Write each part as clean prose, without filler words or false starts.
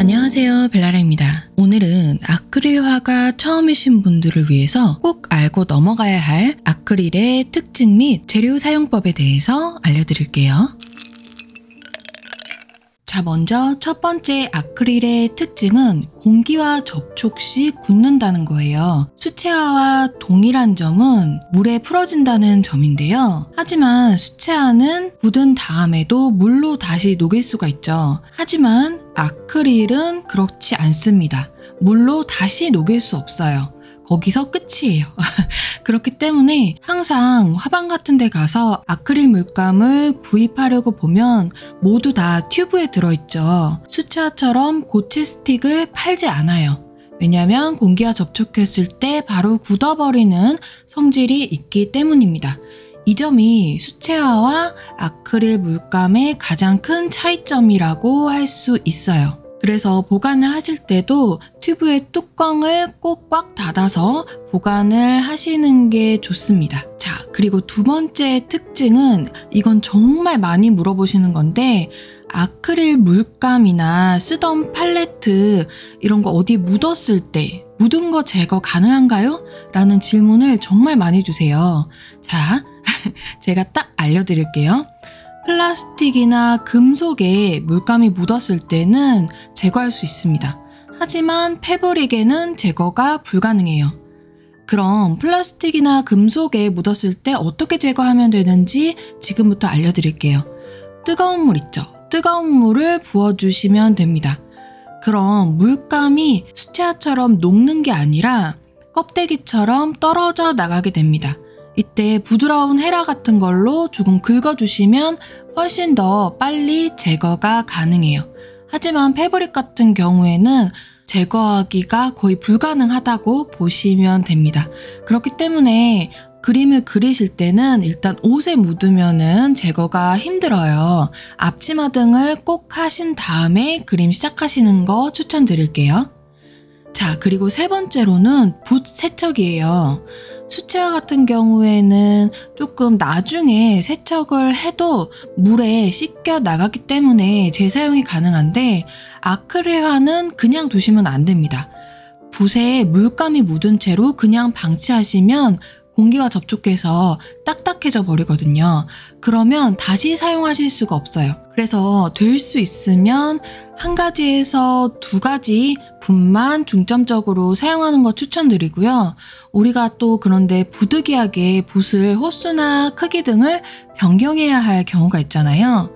안녕하세요, 벨라라입니다. 오늘은 아크릴화가 처음이신 분들을 위해서 꼭 알고 넘어가야 할 아크릴의 특징 및 재료 사용법에 대해서 알려드릴게요. 자, 먼저 첫 번째 아크릴의 특징은 공기와 접촉 시 굳는다는 거예요. 수채화와 동일한 점은 물에 풀어진다는 점인데요. 하지만 수채화는 굳은 다음에도 물로 다시 녹일 수가 있죠. 하지만 아크릴은 그렇지 않습니다. 물로 다시 녹일 수 없어요. 거기서 끝이에요. 그렇기 때문에 항상 화방 같은 데 가서 아크릴 물감을 구입하려고 보면 모두 다 튜브에 들어있죠. 수채화처럼 고체 스틱을 팔지 않아요. 왜냐하면 공기와 접촉했을 때 바로 굳어버리는 성질이 있기 때문입니다. 이 점이 수채화와 아크릴 물감의 가장 큰 차이점이라고 할 수 있어요. 그래서 보관을 하실 때도 튜브의 뚜껑을 꼭 꽉 닫아서 보관을 하시는 게 좋습니다. 자, 그리고 두 번째 특징은 이건 정말 많이 물어보시는 건데 아크릴 물감이나 쓰던 팔레트 이런 거 어디 묻었을 때 묻은 거 제거 가능한가요? 라는 질문을 정말 많이 주세요. 자, 제가 딱 알려드릴게요. 플라스틱이나 금속에 물감이 묻었을 때는 제거할 수 있습니다. 하지만 패브릭에는 제거가 불가능해요. 그럼 플라스틱이나 금속에 묻었을 때 어떻게 제거하면 되는지 지금부터 알려드릴게요. 뜨거운 물 있죠? 뜨거운 물을 부어주시면 됩니다. 그럼 물감이 수채화처럼 녹는 게 아니라 껍데기처럼 떨어져 나가게 됩니다. 이때 부드러운 헤라 같은 걸로 조금 긁어주시면 훨씬 더 빨리 제거가 가능해요. 하지만 패브릭 같은 경우에는 제거하기가 거의 불가능하다고 보시면 됩니다. 그렇기 때문에 그림을 그리실 때는 일단 옷에 묻으면은 제거가 힘들어요. 앞치마 등을 꼭 하신 다음에 그림 시작하시는 거 추천드릴게요. 자, 그리고 세 번째로는 붓 세척이에요. 수채화 같은 경우에는 조금 나중에 세척을 해도 물에 씻겨 나가기 때문에 재사용이 가능한데 아크릴화는 그냥 두시면 안 됩니다. 붓에 물감이 묻은 채로 그냥 방치하시면 공기와 접촉해서 딱딱해져 버리거든요. 그러면 다시 사용하실 수가 없어요. 그래서 될 수 있으면 한 가지에서 두 가지 붓만 중점적으로 사용하는 거 추천드리고요. 우리가 또 그런데 부득이하게 붓을 호수나 크기 등을 변경해야 할 경우가 있잖아요.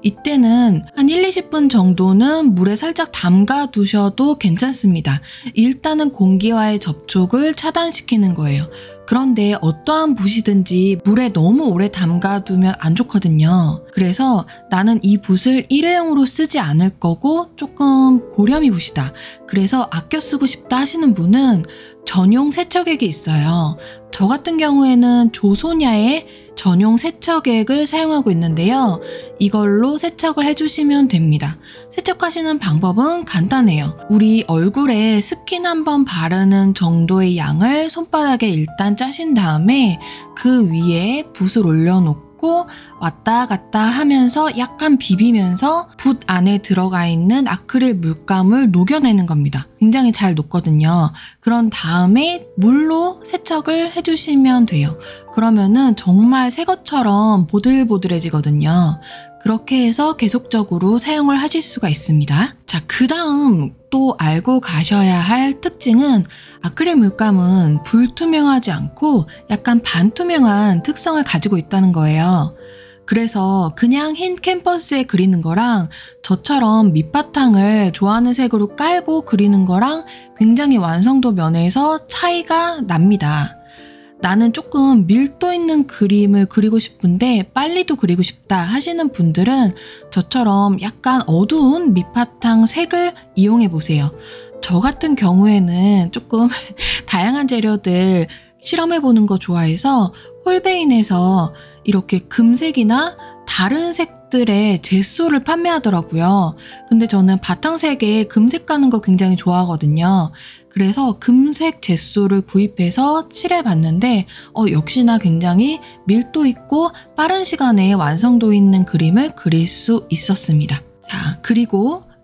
이때는 한 1-20분 정도는 물에 살짝 담가 두셔도 괜찮습니다. 일단은 공기와의 접촉을 차단시키는 거예요. 그런데 어떠한 붓이든지 물에 너무 오래 담가 두면 안 좋거든요. 그래서 나는 이 붓을 일회용으로 쓰지 않을 거고 조금 고렴이 붓이다. 그래서 아껴 쓰고 싶다 하시는 분은 전용 세척액이 있어요. 저 같은 경우에는 조소냐의 전용 세척액을 사용하고 있는데요. 이걸로 세척을 해주시면 됩니다. 세척하시는 방법은 간단해요. 우리 얼굴에 스킨 한번 바르는 정도의 양을 손바닥에 일단 짜신 다음에 그 위에 붓을 올려놓고 왔다 갔다 하면서 약간 비비면서 붓 안에 들어가 있는 아크릴 물감을 녹여내는 겁니다. 굉장히 잘 녹거든요. 그런 다음에 물로 세척을 해주시면 돼요. 그러면은 정말 새 것처럼 보들보들해지거든요. 그렇게 해서 계속적으로 사용을 하실 수가 있습니다. 자, 그 다음 또 알고 가셔야 할 특징은 아크릴 물감은 불투명하지 않고 약간 반투명한 특성을 가지고 있다는 거예요. 그래서 그냥 흰 캔버스에 그리는 거랑 저처럼 밑바탕을 좋아하는 색으로 깔고 그리는 거랑 굉장히 완성도 면에서 차이가 납니다. 나는 조금 밀도 있는 그림을 그리고 싶은데 빨리도 그리고 싶다 하시는 분들은 저처럼 약간 어두운 밑바탕 색을 이용해 보세요. 저 같은 경우에는 조금 다양한 재료들 실험해보는 거 좋아해서 홀베인에서 이렇게 금색이나 다른 색들의 젯소를 판매하더라고요. 근데 저는 바탕색에 금색 가는 거 굉장히 좋아하거든요. 그래서 금색 젯소를 구입해서 칠해봤는데 역시나 굉장히 밀도 있고 빠른 시간에 완성도 있는 그림을 그릴 수 있었습니다. 자, 그리고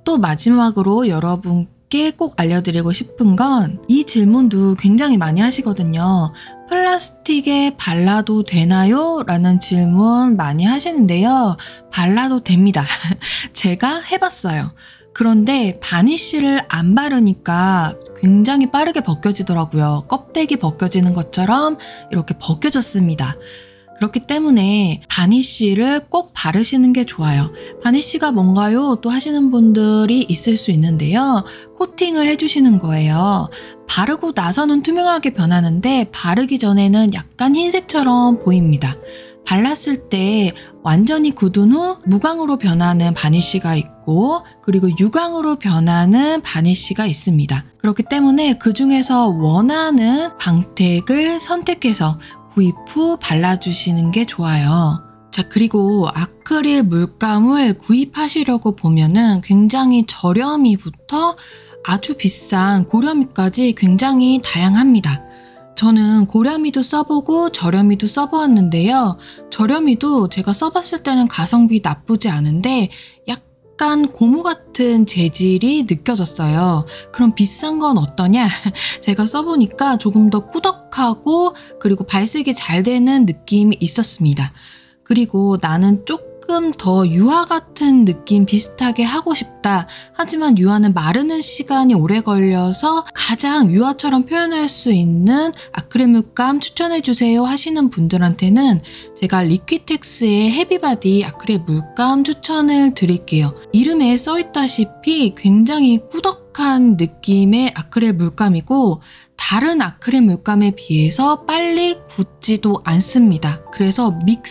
또 마지막으로 여러분께 꼭 알려드리고 싶은 건 이 질문도 굉장히 많이 하시거든요. 플라스틱에 발라도 되나요? 라는 질문 많이 하시는데요. 발라도 됩니다. 제가 해봤어요. 그런데 바니쉬를 안 바르니까 굉장히 빠르게 벗겨지더라고요. 껍데기 벗겨지는 것처럼 이렇게 벗겨졌습니다. 그렇기 때문에 바니쉬를 꼭 바르시는 게 좋아요. 바니쉬가 뭔가요? 또 하시는 분들이 있을 수 있는데요. 코팅을 해주시는 거예요. 바르고 나서는 투명하게 변하는데 바르기 전에는 약간 흰색처럼 보입니다. 발랐을 때 완전히 굳은 후 무광으로 변하는 바니쉬가 있고 그리고 유광으로 변하는 바니쉬가 있습니다. 그렇기 때문에 그 중에서 원하는 광택을 선택해서 구입 후 발라주시는 게 좋아요. 자, 그리고 아크릴 물감을 구입하시려고 보면은 굉장히 저렴이부터 아주 비싼 고렴이까지 굉장히 다양합니다. 저는 고렴이도 써보고 저렴이도 써보았는데요. 저렴이도 제가 써봤을 때는 가성비 나쁘지 않은데 약간 고무 같은 재질이 느껴졌어요. 그럼 비싼 건 어떠냐? 제가 써보니까 조금 더 꾸덕하고 그리고 발색이 잘 되는 느낌이 있었습니다. 그리고 나는 조금 더 유화 같은 느낌 비슷하게 하고 싶다. 하지만 유화는 마르는 시간이 오래 걸려서 가장 유화처럼 표현할 수 있는 아크릴 물감 추천해주세요 하시는 분들한테는 제가 리퀴텍스의 헤비바디 아크릴 물감 추천을 드릴게요. 이름에 써있다시피 굉장히 꾸덕한 느낌의 아크릴 물감이고 다른 아크릴 물감에 비해서 빨리 굳지도 않습니다. 그래서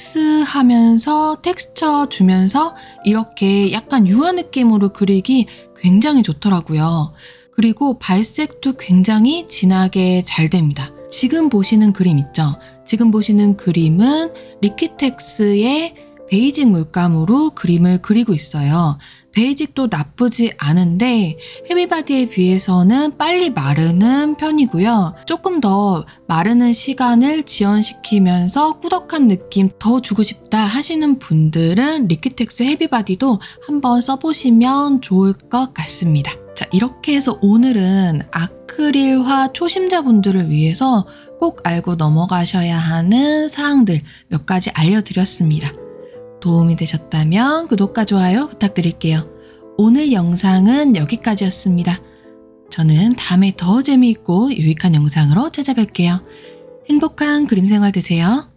믹스하면서 텍스처 주면서 이렇게 약간 유화 느낌으로 그리기 굉장히 좋더라고요. 그리고 발색도 굉장히 진하게 잘 됩니다. 지금 보시는 그림 있죠? 지금 보시는 그림은 리퀴텍스의 베이직 물감으로 그림을 그리고 있어요. 베이직도 나쁘지 않은데 헤비바디에 비해서는 빨리 마르는 편이고요. 조금 더 마르는 시간을 지연시키면서 꾸덕한 느낌 더 주고 싶다 하시는 분들은 리퀴텍스 헤비바디도 한번 써보시면 좋을 것 같습니다. 자, 이렇게 해서 오늘은 아크릴화 초심자분들을 위해서 꼭 알고 넘어가셔야 하는 사항들 몇 가지 알려드렸습니다. 도움이 되셨다면 구독과 좋아요 부탁드릴게요. 오늘 영상은 여기까지였습니다. 저는 다음에 더 재미있고 유익한 영상으로 찾아뵐게요. 행복한 그림 생활 되세요.